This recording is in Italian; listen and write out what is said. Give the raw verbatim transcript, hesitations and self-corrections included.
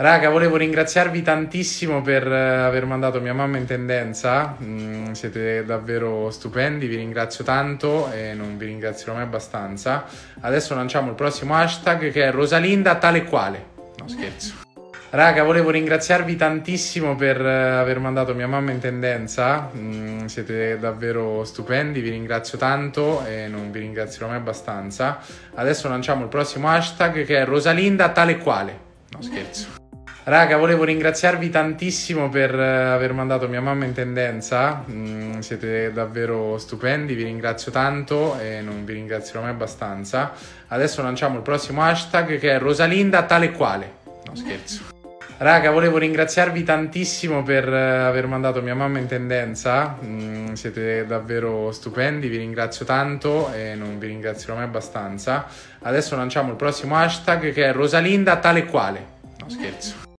Raga, volevo ringraziarvi tantissimo per eh, aver mandato mia mamma in tendenza. Mm, siete davvero stupendi, vi ringrazio tanto e non vi ringrazierò mai abbastanza. Adesso lanciamo il prossimo hashtag che è Rosalinda tale quale. No, scherzo. Raga, volevo ringraziarvi tantissimo per eh, aver mandato mia mamma in tendenza. Mm, siete davvero stupendi, vi ringrazio tanto e non vi ringrazierò mai abbastanza. Adesso lanciamo il prossimo hashtag che è Rosalinda tale quale. No, scherzo. Raga, volevo ringraziarvi tantissimo per eh, aver mandato mia mamma in tendenza. Mm, siete davvero stupendi, vi ringrazio tanto e non vi ringrazierò mai abbastanza. Adesso lanciamo il prossimo hashtag che è Rosalinda tale quale. No, scherzo. Raga, volevo ringraziarvi tantissimo per eh, aver mandato mia mamma in tendenza. Mm, siete davvero stupendi, vi ringrazio tanto e non vi ringrazierò mai abbastanza. Adesso lanciamo il prossimo hashtag che è Rosalinda tale quale. No, scherzo.